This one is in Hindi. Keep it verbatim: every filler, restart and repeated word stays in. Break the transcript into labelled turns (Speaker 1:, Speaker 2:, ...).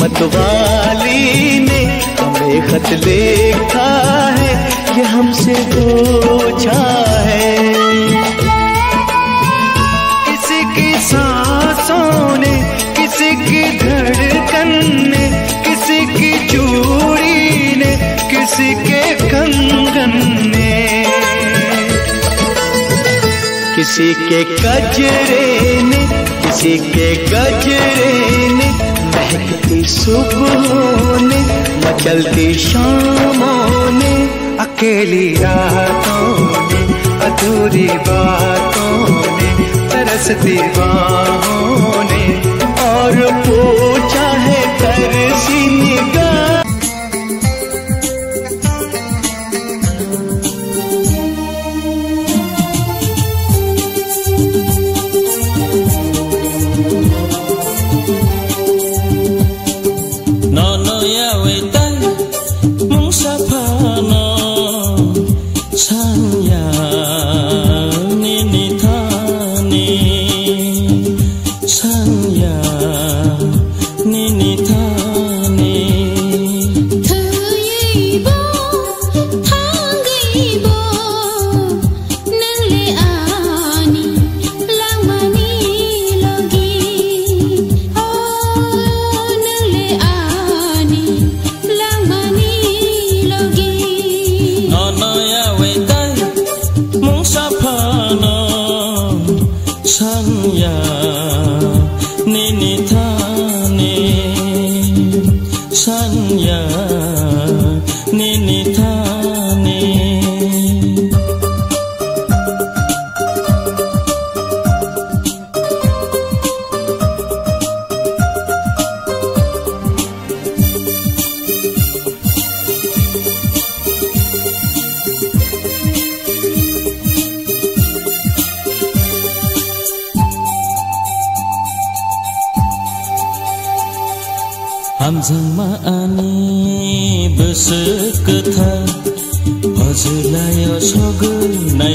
Speaker 1: मतवाली ने हमें खत लिखा है, ये हमसे पूछा है। किसी की सांसों ने, किसी की धड़कन ने, किसी की चूड़ी ने, किसी के कंगन ने, किसी के गजरे ने, किसी के गजरे ने, महकती सुबहों ने, मचलती शामों ने, अकेली रातों ने, अधूरी बातों ने, तरसती बाहों ने, और पूछा है तरसी निगाह।
Speaker 2: Hamzama ani besek ketha, hajulayo sogun